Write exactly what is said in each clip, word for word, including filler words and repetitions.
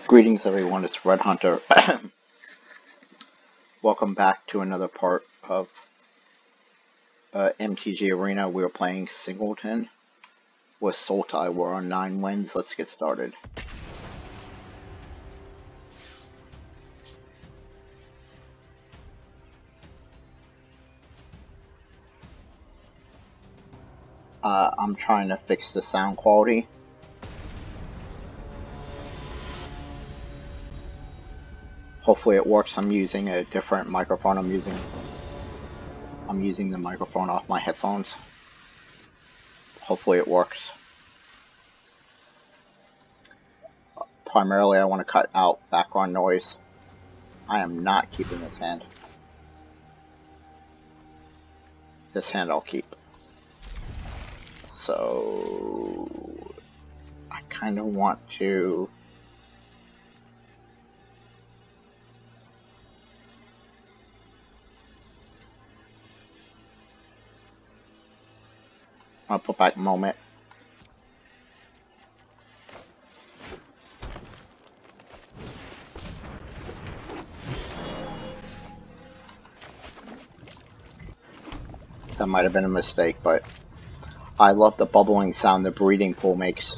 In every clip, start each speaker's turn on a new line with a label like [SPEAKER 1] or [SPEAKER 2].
[SPEAKER 1] Greetings everyone, it's Red Hunter. Welcome back to another part of uh, M T G Arena. We were playing Singleton with Sultai. We're on nine wins. Let's get started. Uh, I'm trying to fix the sound quality. Hopefully it works. I'm using a different microphone. I'm using I'm using the microphone off my headphones. Hopefully it works. Primarily I want to cut out background noise. I am not keeping this hand. This hand I'll keep. So I kind of want to I'll put back Moment. That might have been a mistake, but I love the bubbling sound the breeding pool makes.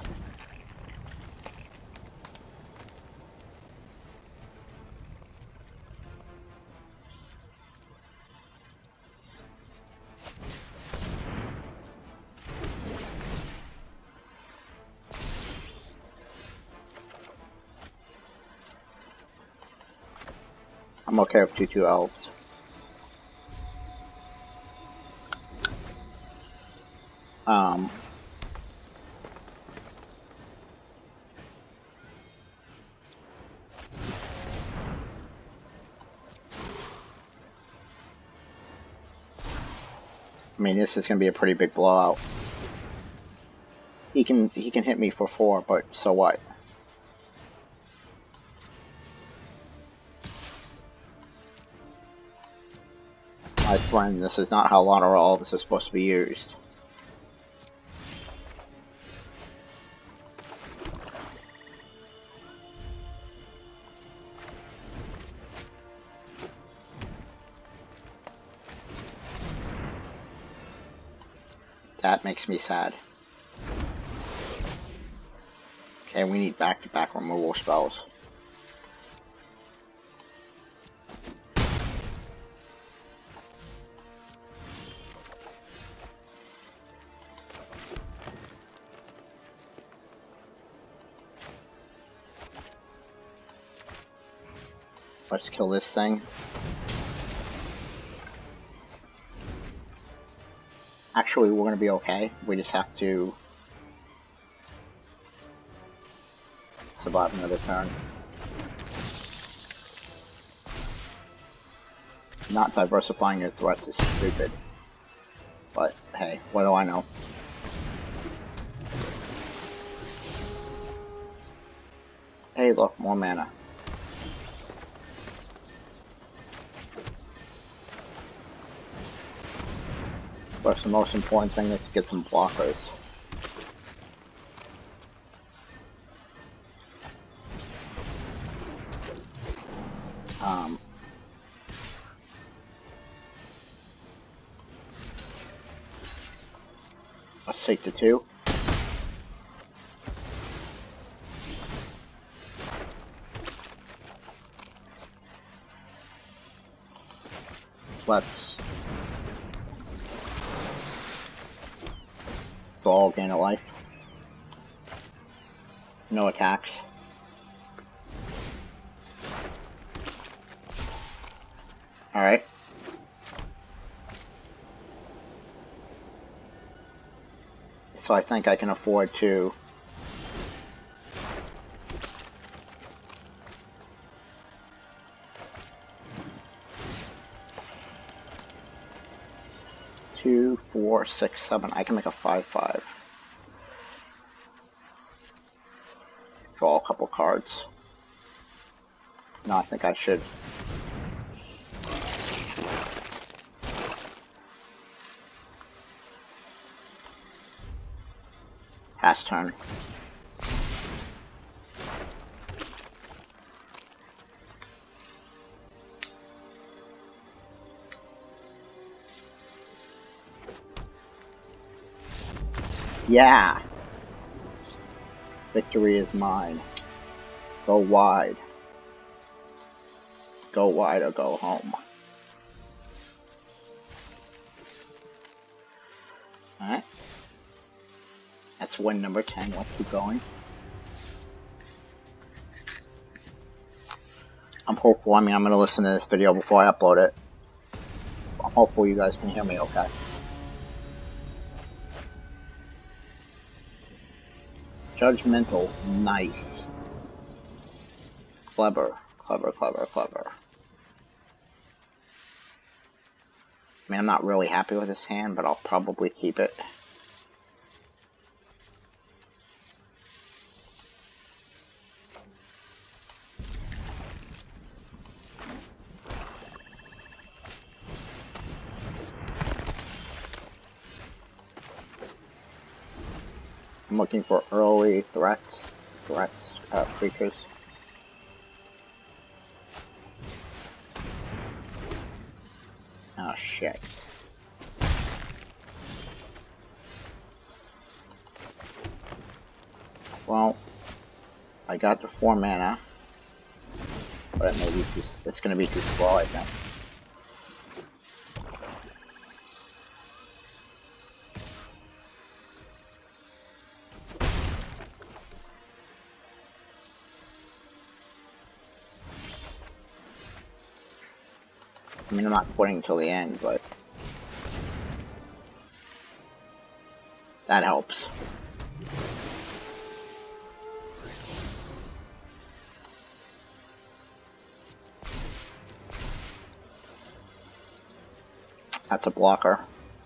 [SPEAKER 1] I'm okay with two two elves. Um, I mean, this is gonna be a pretty big blowout. He can he can hit me for four, but so what? My friend, this is not how lateral elves are supposed to be used. That makes me sad. Okay, we need back-to-back removal spells. Let's kill this thing. Actually, we're gonna be okay. We just have to survive another turn. Not diversifying your threats is stupid. But hey, what do I know? Hey, look, more mana. But the most important thing is to get some blockers. Um, let's take the two. Let's all gain a life. No attacks. Alright. So I think I can afford to two, four, six, seven. I can make a five five. Draw a couple cards. No, I think I should. Pass turn. Yeah! Victory is mine. Go wide. Go wide or go home. Alright. That's win number ten. Let's keep going. I'm hopeful. I mean, I'm going to listen to this video before I upload it. I'm hopeful you guys can hear me okay. Judgmental. Nice. Clever. Clever, clever, clever. I mean, I'm not really happy with this hand, but I'll probably keep it. I'm looking for early threats, threats, uh, creatures. Oh shit. Well, I got the four mana, but it may be too, it's gonna be too slow, I think. I mean, I'm not quitting until the end, but that helps. That's a blocker.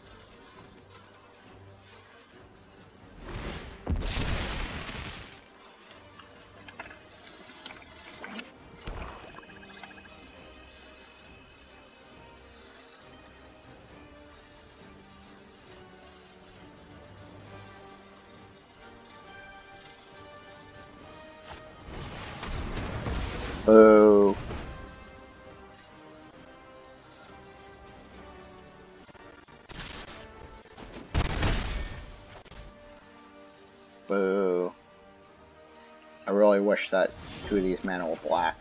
[SPEAKER 1] Boo. Boo. I really wish that two of these mana were black.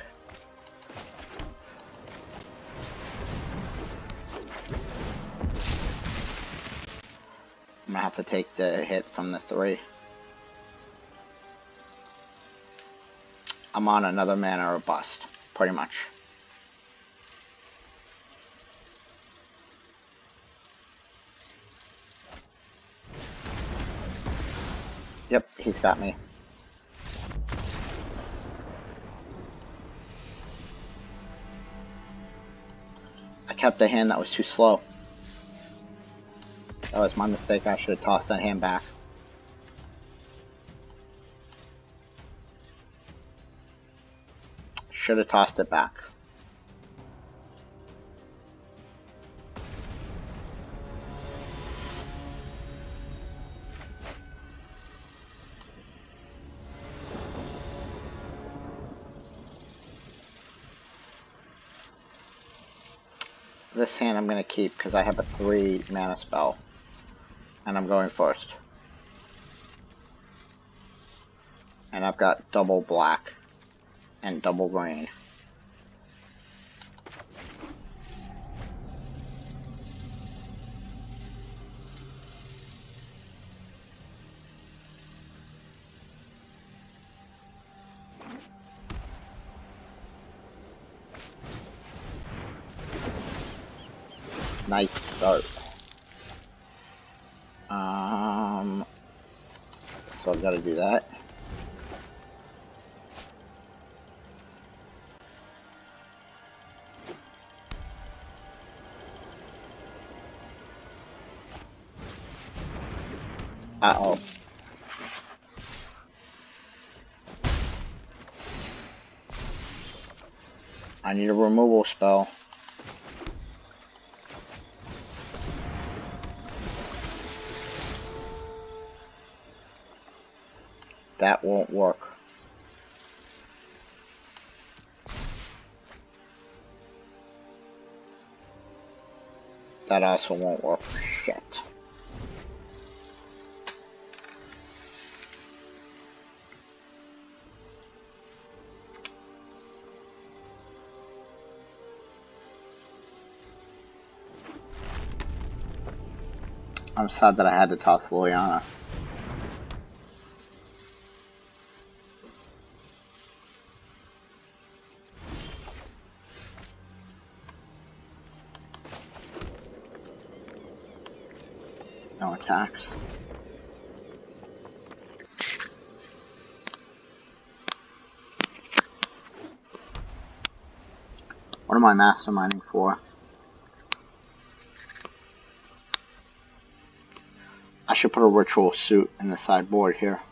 [SPEAKER 1] I'm gonna have to take the hit from the three. I'm on another mana or bust, pretty much. Yep, he's got me. I kept a hand that was too slow. That was my mistake. I should have tossed that hand back. Should have tossed it back. This hand I'm going to keep because I have a three mana spell. And I'm going first. And I've got double black and double green. Nice start. Um, so I've got to do that. Uh-oh. I need a removal spell. That won't work. That also won't work. Shit. I'm sad that I had to toss Liliana. No attacks. What am I masterminding for? I should put a ritual suit in the sideboard here.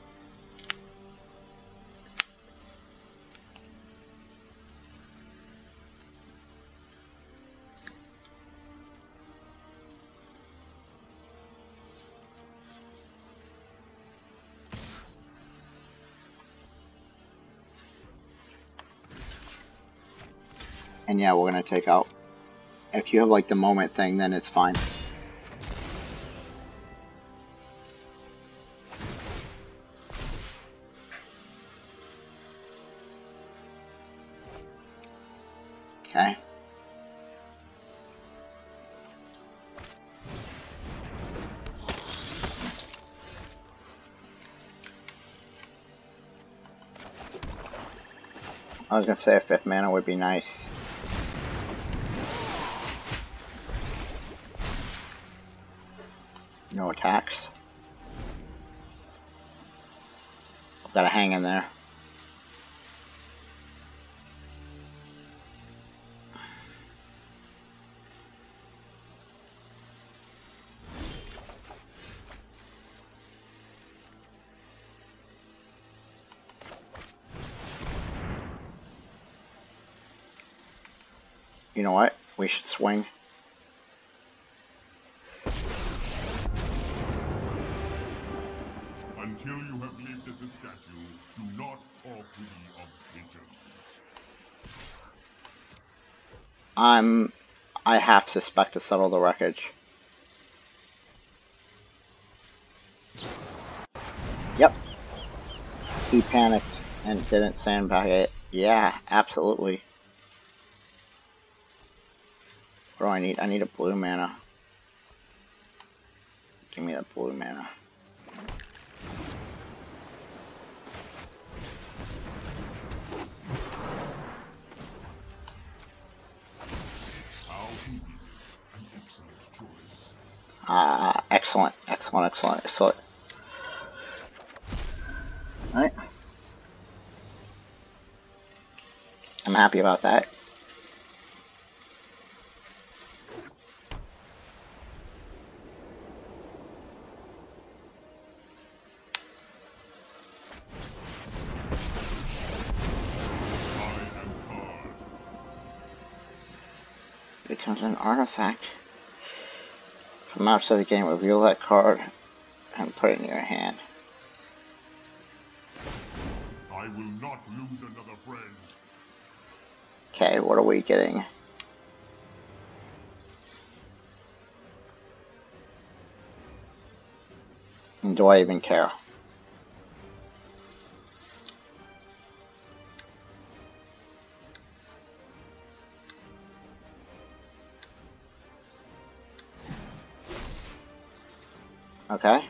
[SPEAKER 1] And yeah, we're gonna take out. If you have like the moment thing, then it's fine. Okay. I was gonna say a fifth mana would be nice. No attacks. Gotta hang in there. You know what? We should swing.
[SPEAKER 2] Until you have lived as a statue, do not talk to me of pigeons.
[SPEAKER 1] I'm... I have to suspect to settle the wreckage. Yep. He panicked and didn't sandbag it. Yeah, absolutely. What do I need? I need a blue mana. Give me that blue mana. Ah, uh, excellent, excellent, excellent, excellent. Alright. I'm happy about that. Becomes an artifact. From outside the game, reveal that card and put it in your hand.
[SPEAKER 2] I will not lose another friend.
[SPEAKER 1] Okay, what are we getting? And do I even care? Okay.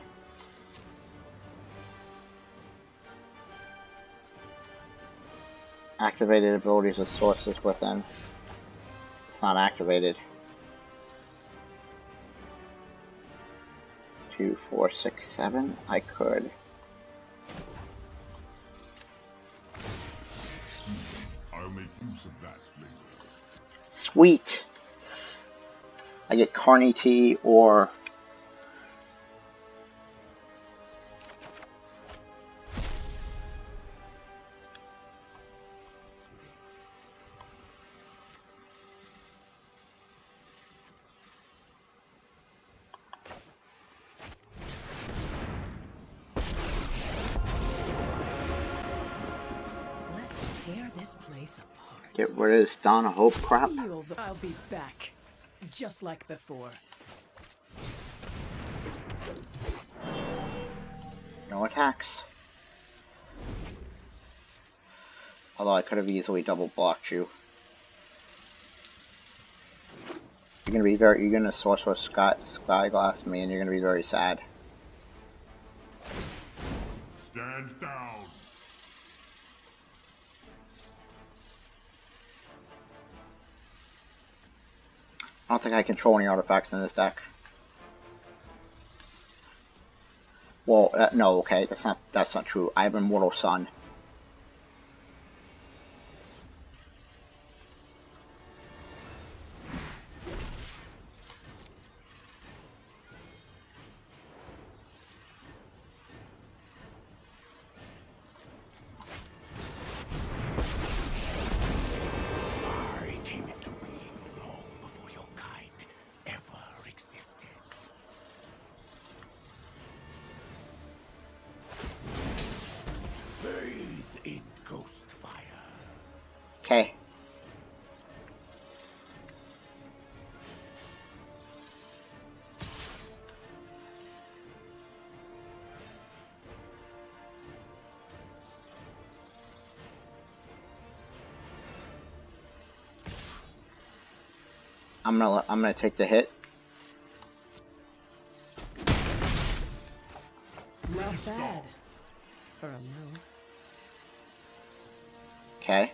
[SPEAKER 1] Activated abilities with sources within. It's not activated. Two, four, six, seven. I could.
[SPEAKER 2] I'll make use of that later.
[SPEAKER 1] Sweet. I get Carney Tea or
[SPEAKER 3] This place apart.
[SPEAKER 1] get rid of this Dawn of Hope crap.
[SPEAKER 3] You'll, I'll be back, just like before.
[SPEAKER 1] No attacks. Although I could have easily double blocked you. You're gonna be very, you're gonna sorcerer sky, spyglass me, and you're gonna be very sad.
[SPEAKER 2] Stand down.
[SPEAKER 1] I don't think I control any artifacts in this deck. Well, uh, no, okay, that's not that's not true. I have Immortal Sun. Okay. I'm gonna let, I'm gonna take the hit.
[SPEAKER 3] Not bad for a mouse.
[SPEAKER 1] Okay.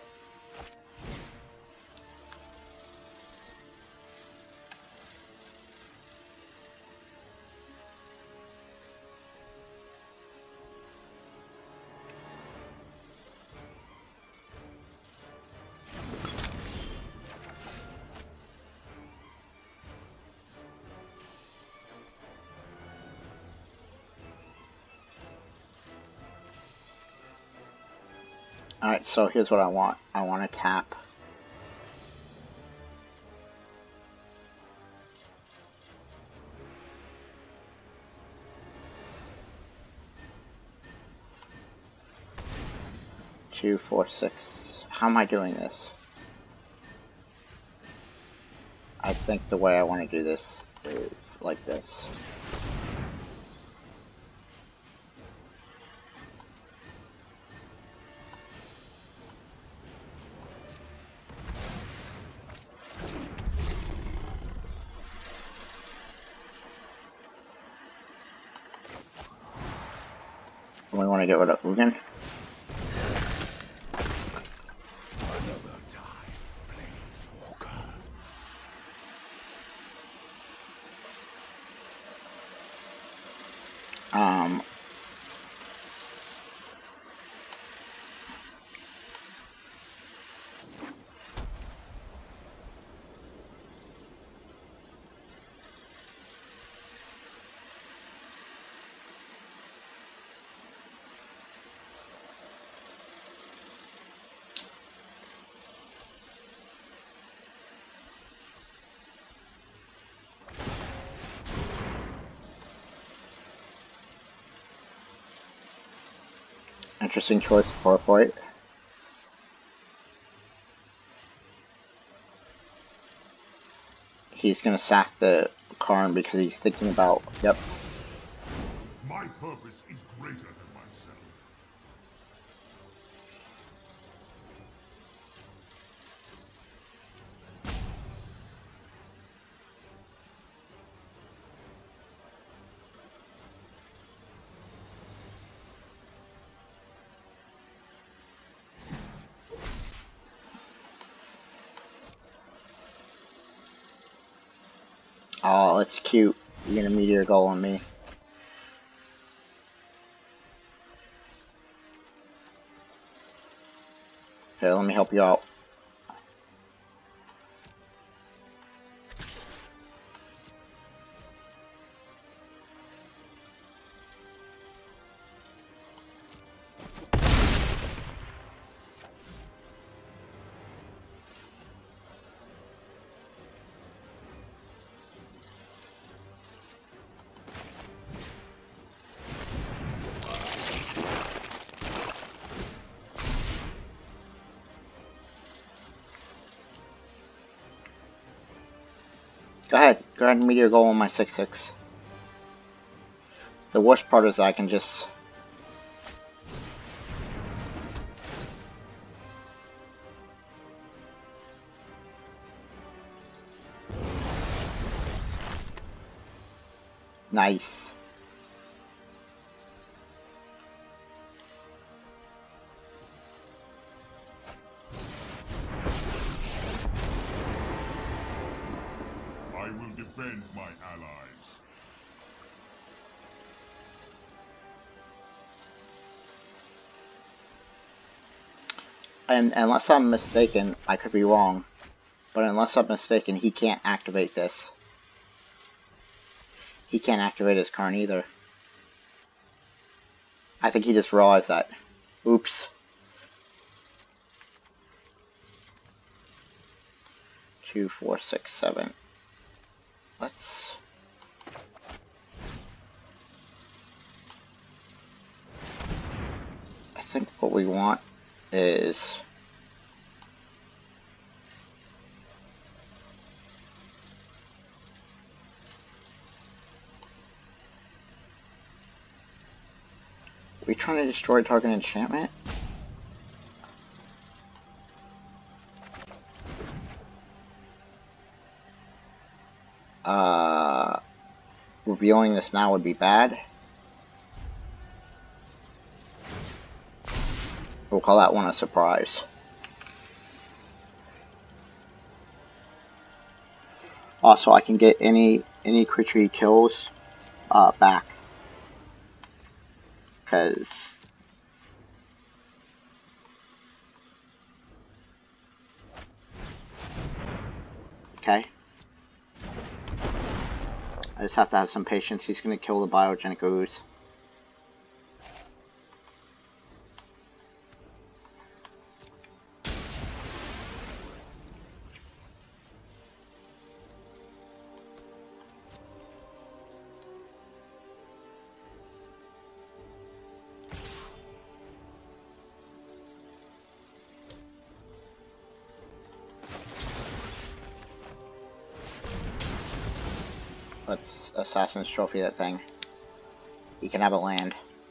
[SPEAKER 1] Alright, so here's what I want. I want to tap. Two, four, six. How am I doing this? I think the way I want to do this is like this. We want to get rid of Ugin. Um. Interesting choice for a fight. He's gonna sack the Karn because he's thinking about, yep.
[SPEAKER 2] My purpose is greater than myself.
[SPEAKER 1] Oh, that's cute. You're gonna meteor goal on me. Okay, let me help you out. Go ahead, go ahead and meteor goal on my six six. The worst part is I can just... Nice.
[SPEAKER 2] I will defend my allies.
[SPEAKER 1] And unless I'm mistaken, I could be wrong, but unless I'm mistaken, he can't activate this. He can't activate his Karn either. I think he just realized that. Oops. Two, four, six, seven. Let's... I think what we want is... Are we trying to destroy target enchantment? Uh, revealing this now would be bad. We'll call that one a surprise. Also, I can get any any creature he kills uh, back. Because okay, I just have to have some patience. He's going to kill the biogenic ooze. Let's Assassin's Trophy that thing. He can have a land.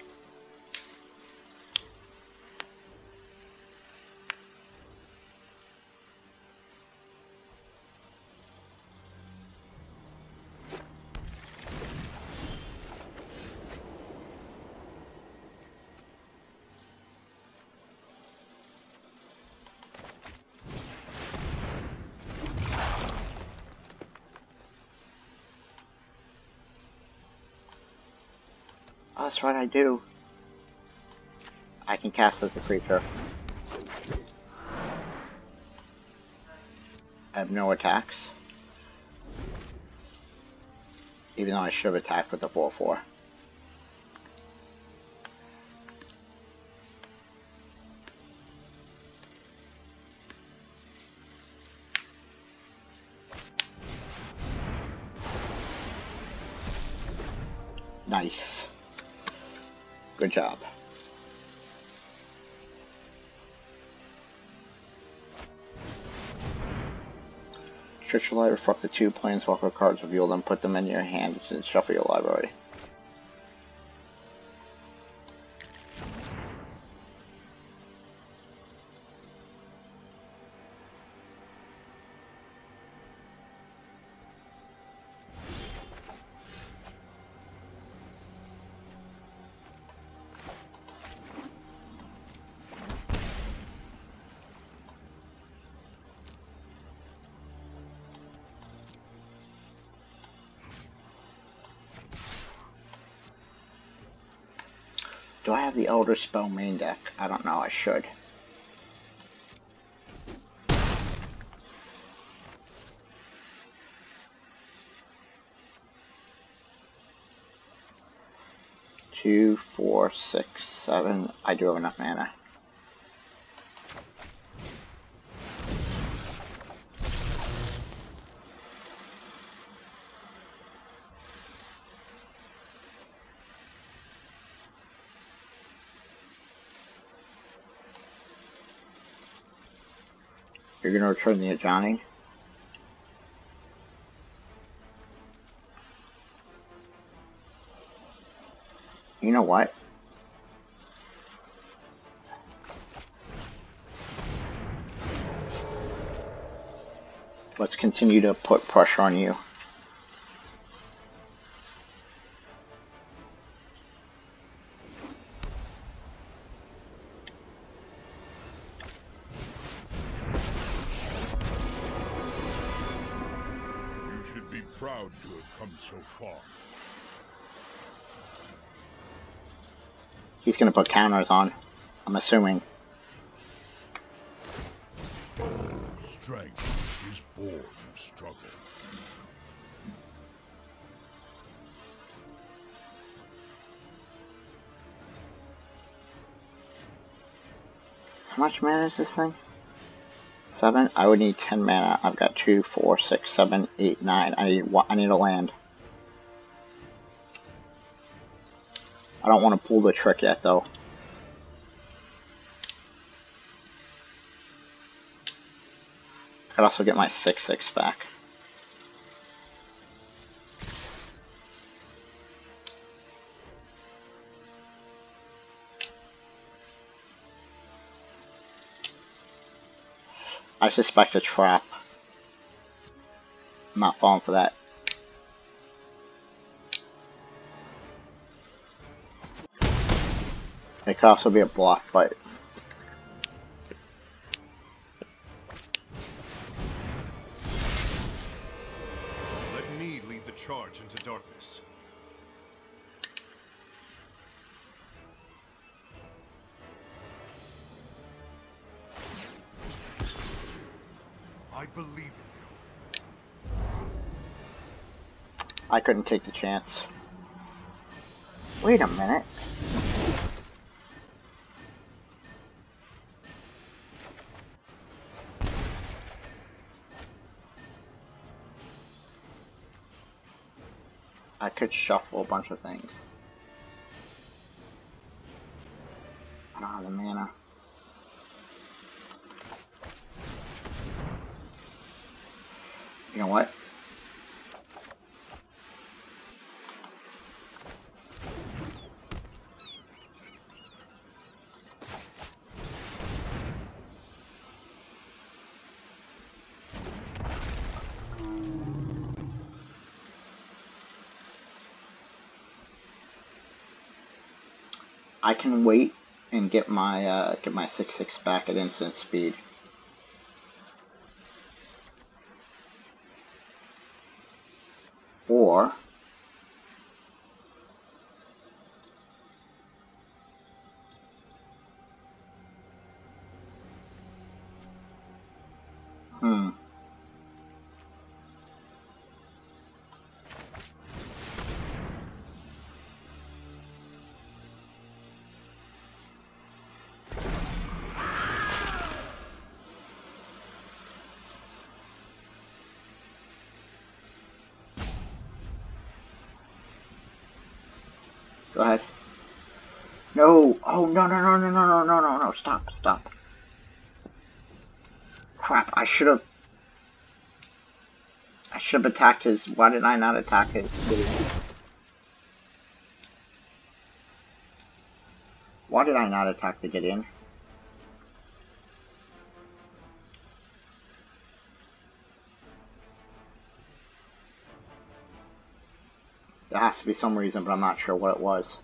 [SPEAKER 1] Oh, that's right, I do. I can cast as a creature. I have no attacks. Even though I should have attacked with the four four. Nice. Good job. Stretch your library, reflect the two Planeswalker cards, reveal them, put them in your hand, and shuffle your library. Do I have the Elder Spell main deck? I don't know, I should. Two, four, six, seven. I do have enough mana. You're gonna return the Ajani? You know what? Let's continue to put pressure on you.
[SPEAKER 2] proud to have come so far.
[SPEAKER 1] He's gonna put counters on, I'm assuming.
[SPEAKER 2] Strength is born of struggle.
[SPEAKER 1] How much mana is this thing? Seven? I would need ten mana. I've got two, four, six, seven, eight, nine. I need one. I need a land. I don't want to pull the trick yet, though. I could also get my six six back. I suspect a trap. I'm not falling for that. It could also be a block, but
[SPEAKER 4] Let me lead the charge into darkness. I believe in you.
[SPEAKER 1] I couldn't take the chance. Wait a minute. I could shuffle a bunch of things. I don't have the mana. You know what? I can wait and get my uh, get my six six back at instant speed. Or hmm. Go ahead. No! Oh, no, no, no, no, no, no, no, no, no, stop, stop. Crap, I should have... I should have attacked his... Why did I not attack his... Why did I not attack the Gideon? There has to be some reason, but I'm not sure what it was.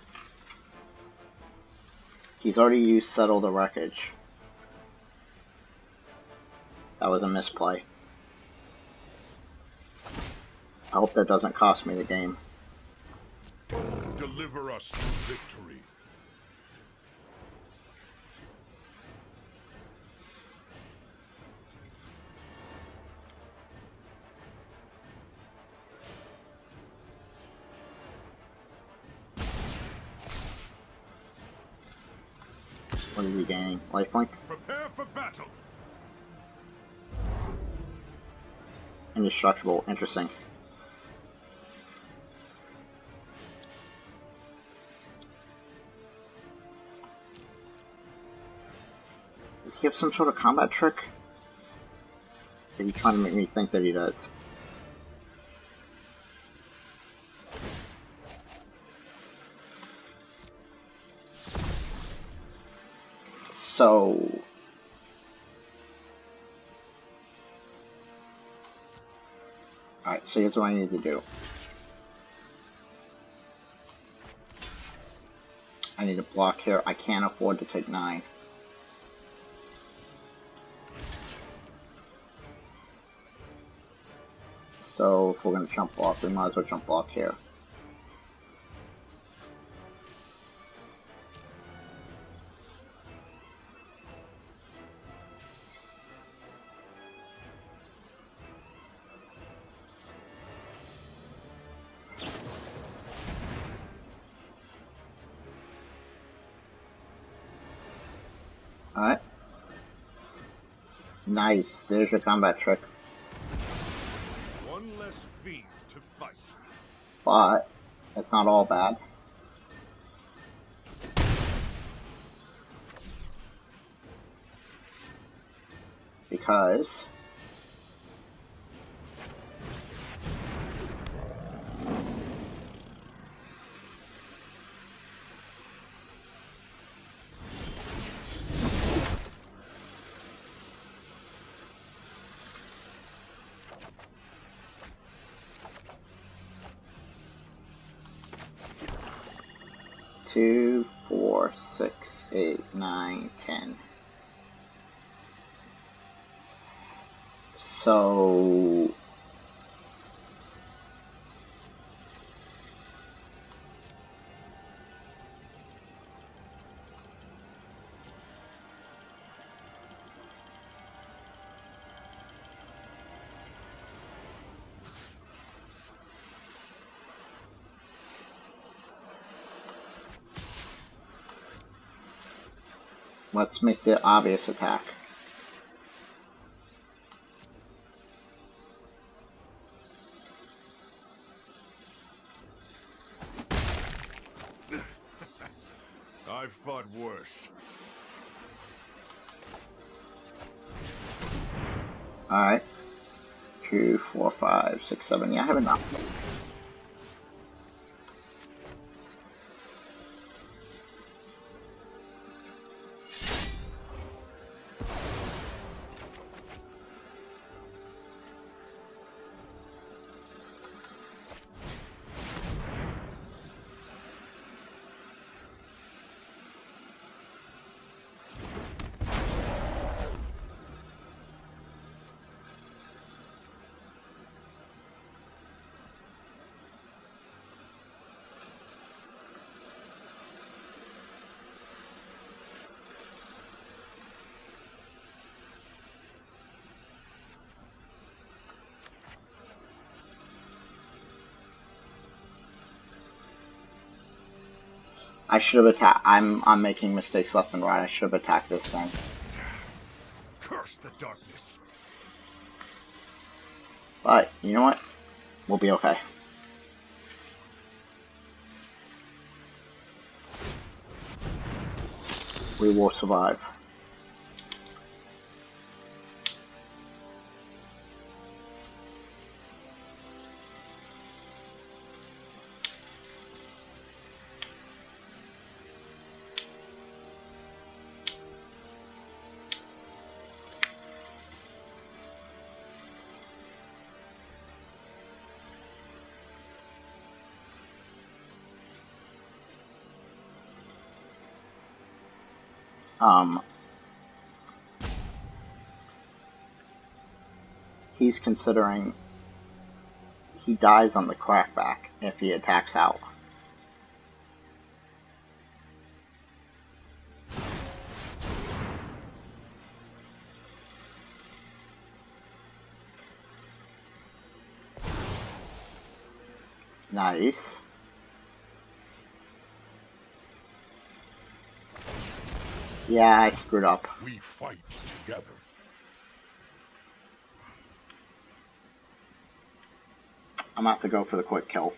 [SPEAKER 1] He's already used Settle the Wreckage. That was a misplay. I hope that doesn't cost me the game.
[SPEAKER 2] Deliver us to victory.
[SPEAKER 1] What is he gaining? Lifelink?
[SPEAKER 2] Prepare for battle.
[SPEAKER 1] Indestructible. Interesting. Does he have some sort of combat trick? Or are you trying to make me think that he does? So... Alright, so here's what I need to do. I need to block here. I can't afford to take nine. So if we're gonna jump block, we might as well jump block here. Alright. Nice. There's your combat trick.
[SPEAKER 4] One less fiend to fight.
[SPEAKER 1] But it's not all bad. Because two, four, six, eight, nine, ten. So let's make the obvious attack.
[SPEAKER 4] I've fought worse.
[SPEAKER 1] Alright. Two, four, five, six, seven. Yeah, I have enough. I should have attacked. I'm I'm making mistakes left and right. I should have attacked this thing.
[SPEAKER 4] Curse the darkness.
[SPEAKER 1] But you know what? We'll be okay. We will survive. Um, he's considering he dies on the crackback if he attacks out. Nice. Yeah, I screwed up.
[SPEAKER 2] We fight together.
[SPEAKER 1] I'm gonna have to go for the quick kill.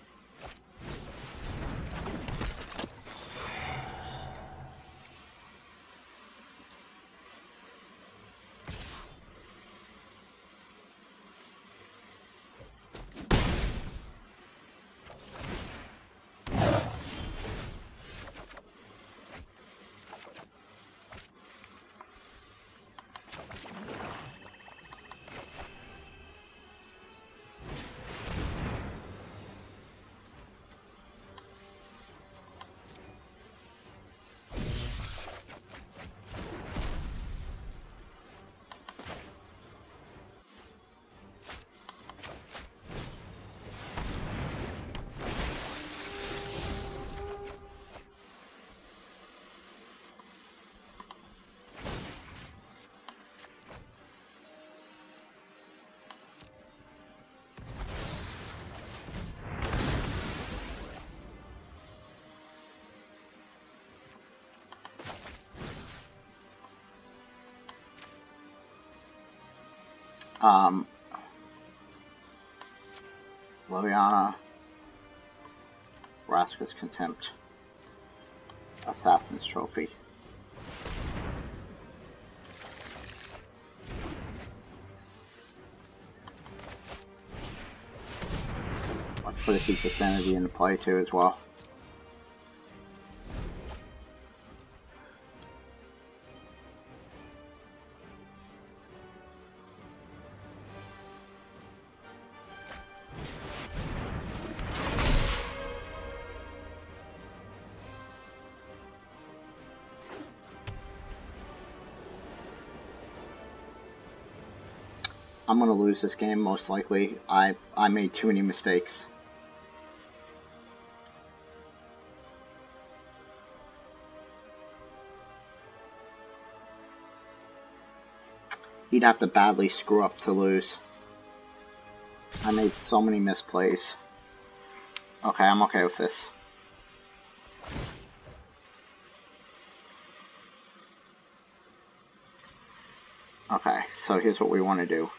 [SPEAKER 1] Um, Liliana, Vraska's Contempt, Assassin's Trophy. Watch for the keep the sanity into play too as well. I'm gonna lose this game most likely. I I made too many mistakes. He'd have to badly screw up to lose. I made so many misplays. Okay, I'm okay with this. Okay, so here's what we want to do.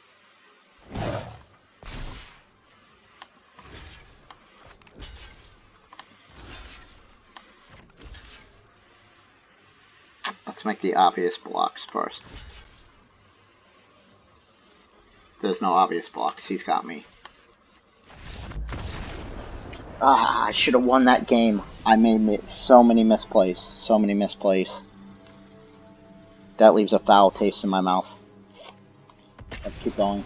[SPEAKER 1] Let's make the obvious blocks first. There's no obvious blocks, he's got me. Ah, I should have won that game. I made so many misplays, so many misplays. That leaves a foul taste in my mouth. Let's keep going.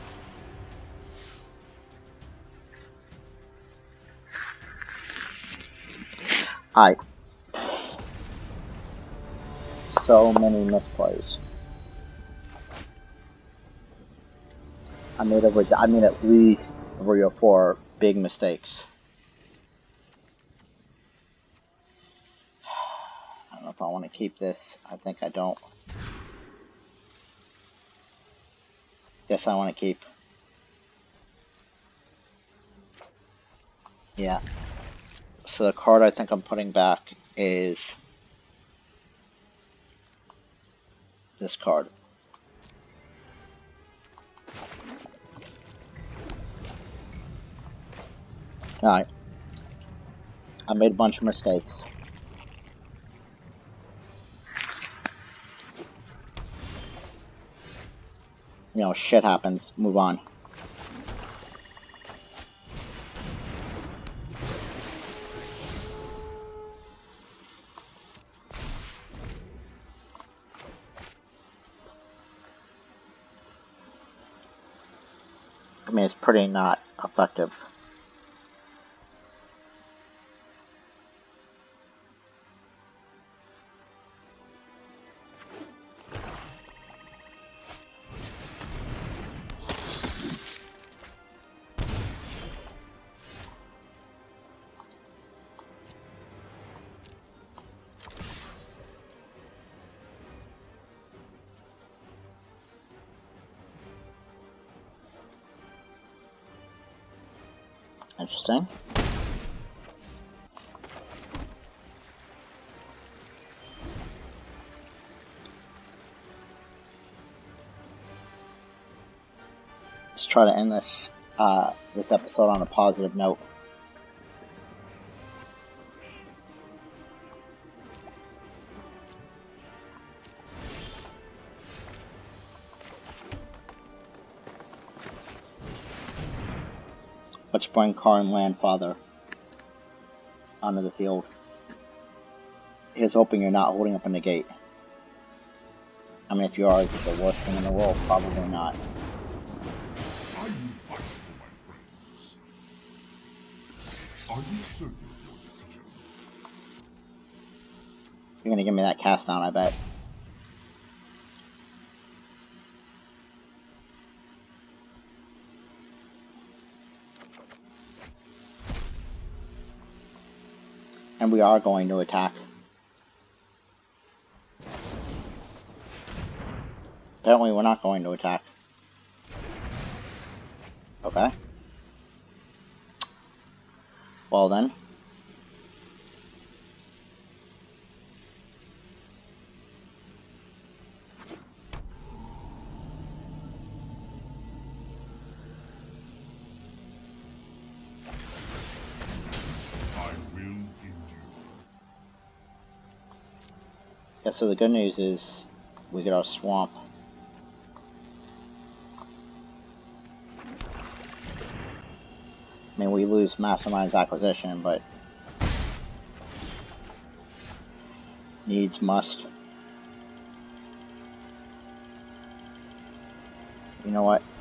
[SPEAKER 1] Alright. So many misplays. I made over, I made at least three or four big mistakes. I don't know if I want to keep this. I think I don't. Yes, I want to keep. Yeah. So the card I think I'm putting back is this card. Alright. I made a bunch of mistakes. You know, shit happens. Move on. I mean, it's pretty not effective. Interesting. Let's try to end this uh, this episode on a positive note. Let's bring Karn Landfather onto the field. Here's hoping you're not holding up a negate. I mean, if you are, it's the worst thing in the world. Probably not.
[SPEAKER 2] Are you fighting for my friends? Are you certain of your decision?
[SPEAKER 1] You're gonna give me that cast down, I bet. And we are going to attack. Apparently we're not going to attack. Okay. Well then. Yeah, so the good news is we get our swamp. I mean, we lose Mastermind's acquisition, but needs must. You know what?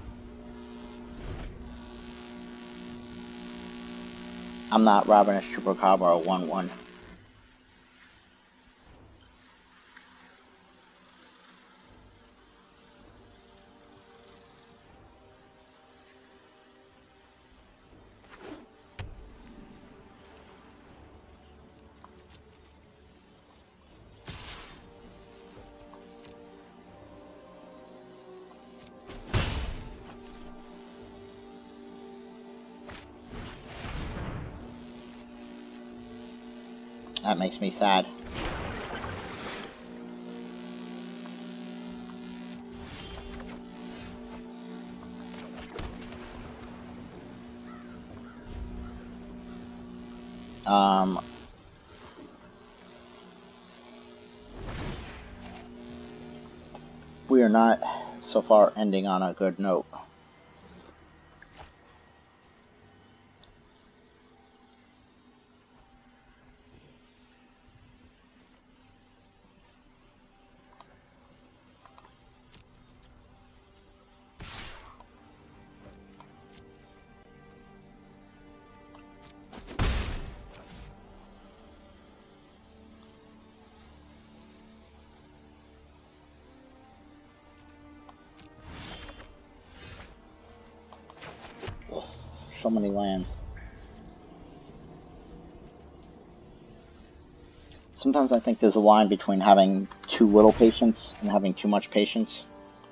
[SPEAKER 1] I'm not robbing a Chupacabra one one. That makes me sad. Um, we are not so far ending on a good note. So many lands. Sometimes I think there's a line between having too little patience and having too much patience.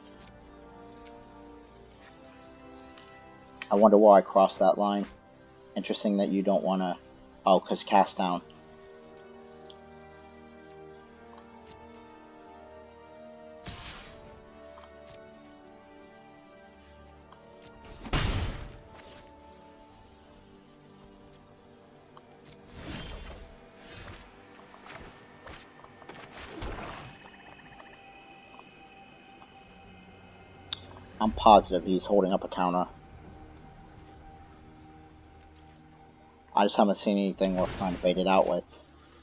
[SPEAKER 1] I wonder why I crossed that line. Interesting that you don't want to... Oh, because cast down. I'm positive he's holding up a counter. I just haven't seen anything worth trying to bait it out with.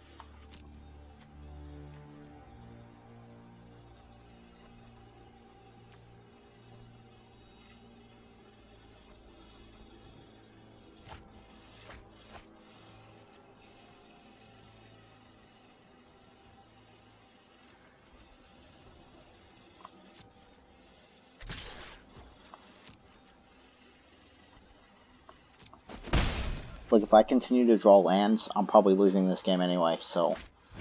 [SPEAKER 1] Look, if I continue to draw lands, I'm probably losing this game anyway, so...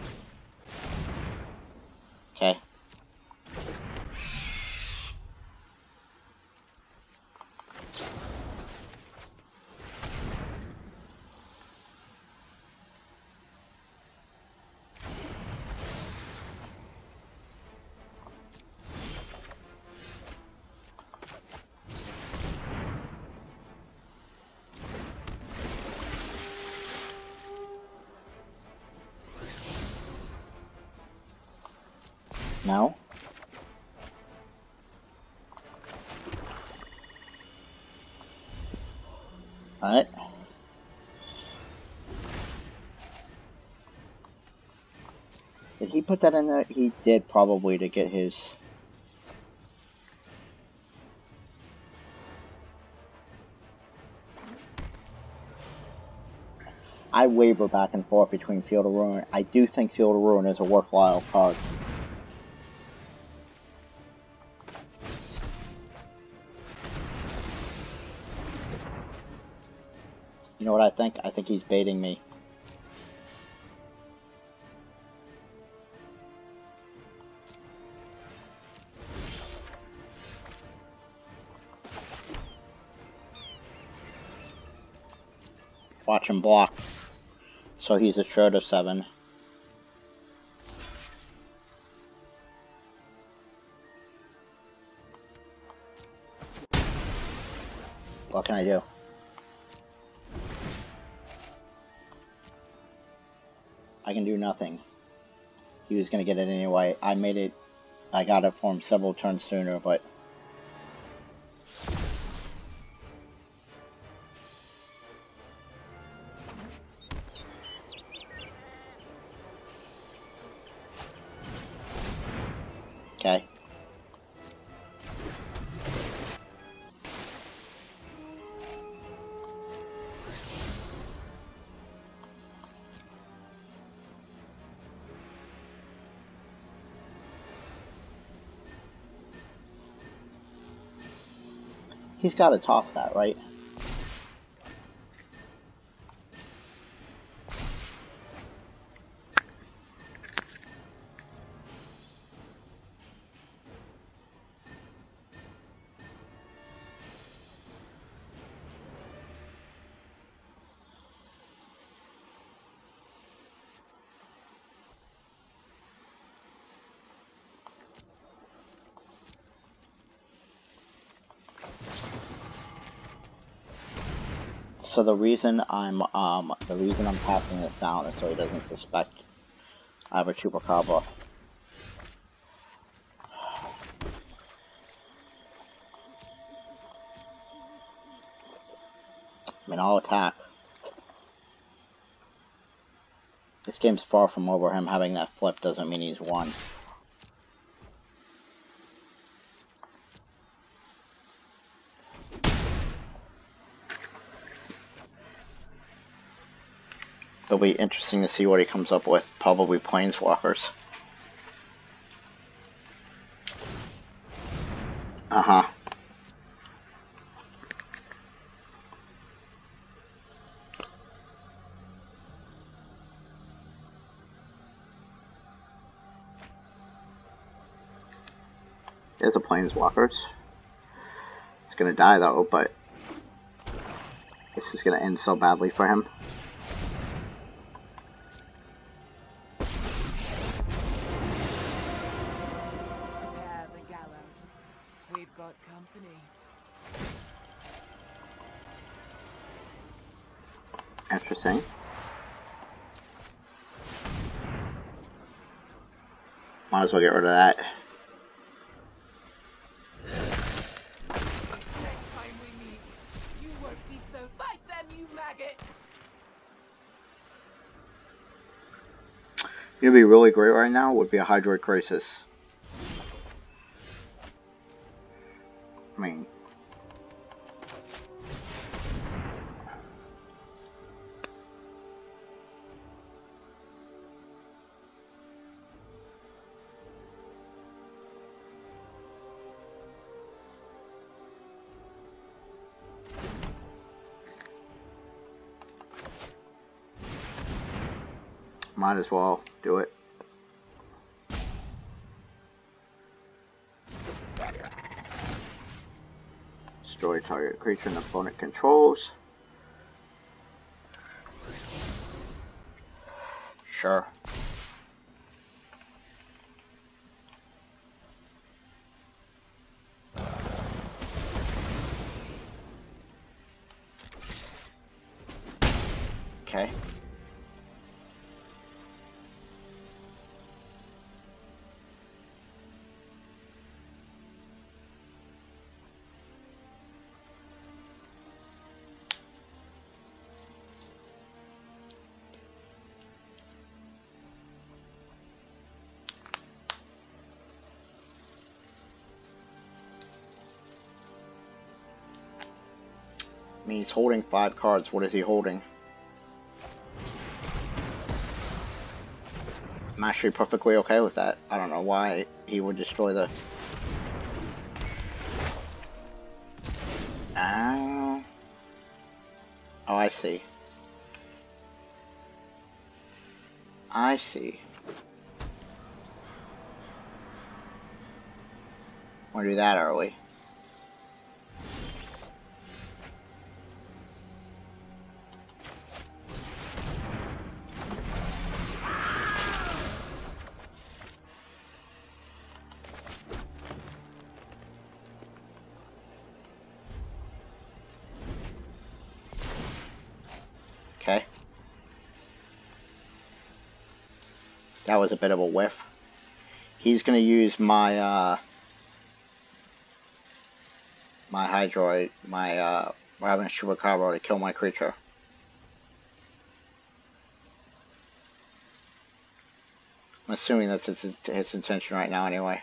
[SPEAKER 1] Okay. No? Alright. Did he put that in there? He did, probably, to get his... I waver back and forth between Field of Ruin. I do think Field of Ruin is a worthwhile card. You know what I think? I think he's baiting me. Watch him block. So he's a short of seven. What can I do? I can do nothing. he was going to get it anyway. I made it, I got it for him several turns sooner, but... Okay. He's got to toss that, right? So the reason I'm um the reason I'm tapping this down is so he doesn't suspect I have a Chupacabra. I mean, I'll attack. This game's far from over. Him having that flip doesn't mean he's won. It'll be interesting to see what he comes up with. Probably Planeswalkers. Uh-huh. There's a Planeswalkers. It's gonna die though, but this is gonna end so badly for him.
[SPEAKER 3] Prepare the gallows. We've got company.
[SPEAKER 1] Interesting. Might as well get rid of that.
[SPEAKER 3] Next time we meet, you won't be so fight them, you maggots.
[SPEAKER 1] It'd be really great right now would be a Hydroid Crisis. I mean, might as well do it. Destroy target creature and opponent controls. Sure. Okay. I mean, he's holding five cards. What is he holding? I'm actually perfectly okay with that. I don't know why he would destroy the... Oh, oh I see. I see. Wanna do that early? That was a bit of a whiff. He's going to use my, uh, my Hydroid, my, uh, Robin Chupacabra to kill my creature. I'm assuming that's his, his intention right now anyway.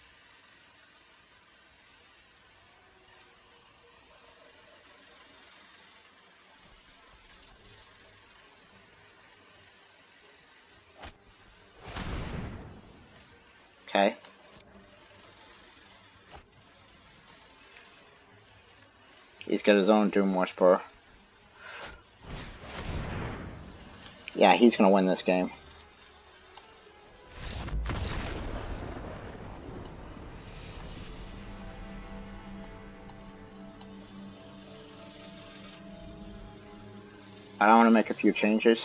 [SPEAKER 1] Okay. He's got his own Doom Whisperer. Yeah, he's gonna win this game. I want to make a few changes.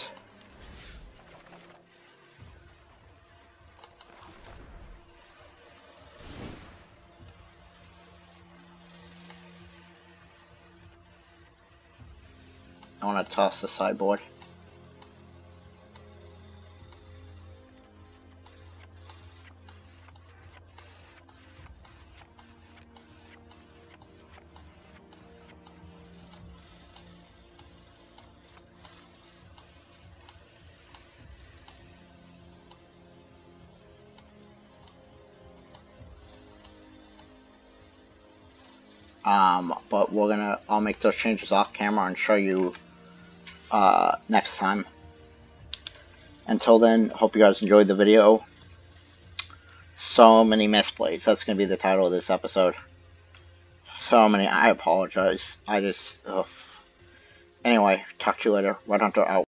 [SPEAKER 1] I want to toss the sideboard. Um, but we're gonna, I'll make those changes off camera and show you uh, next time. Until then, hope you guys enjoyed the video. So many misplays. That's gonna be the title of this episode. So many. I apologize. I just, ugh. Anyway, talk to you later. Red Hunter out.